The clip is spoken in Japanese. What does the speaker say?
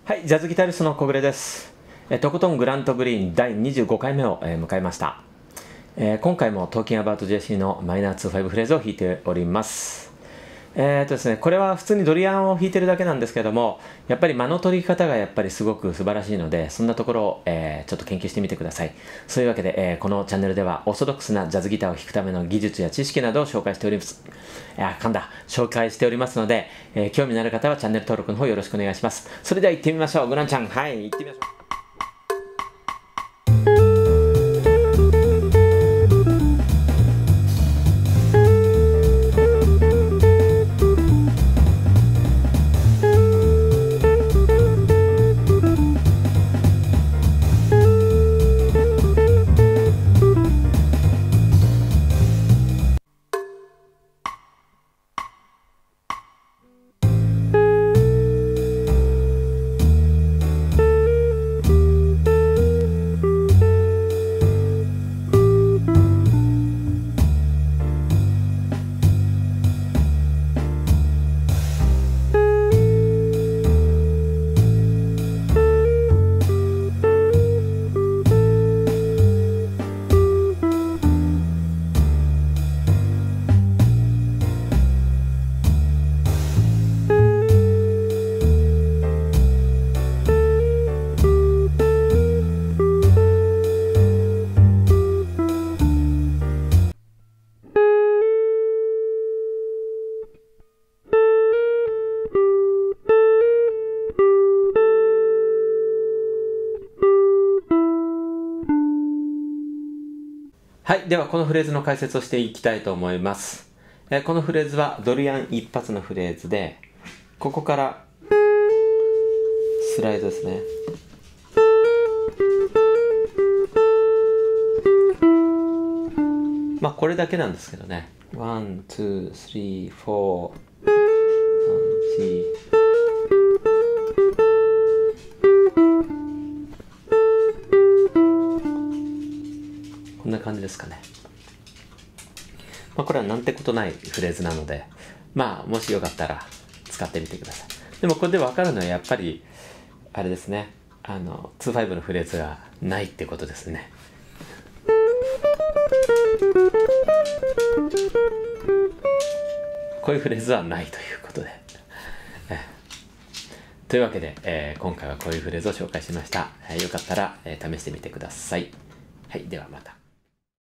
はい、ジャズギタリストの小暮です。とことんグラントグリーン第25回目を迎えました。今回も Talking About JC のマイナー2-5フレーズを弾いております。ですね、これは普通にドリアンを弾いてるだけなんですけども、やっぱり間の取り方がやっぱりすごく素晴らしいので、そんなところを、ちょっと研究してみてください。そういうわけで、このチャンネルではオーソドックスなジャズギターを弾くための技術や知識などを紹介しております。紹介しておりますので、興味のある方はチャンネル登録の方よろしくお願いします。それでは行ってみましょう。グランちゃん、はい、行ってみましょう。はい。では、このフレーズの解説をしていきたいと思います。このフレーズはドリアン一発のフレーズで、ここからスライドですね。まあ、これだけなんですけどね。1、2、3、4、3、4。こんな感じですかね。まあ、これはなんてことないフレーズなので、まあ、もしよかったら使ってみてください。でもこれで分かるのはやっぱり、あれですね。2-5のフレーズがないってことですね。こういうフレーズはないということで。というわけで、今回はこういうフレーズを紹介しました。よかったら、試してみてください。はい、ではまた。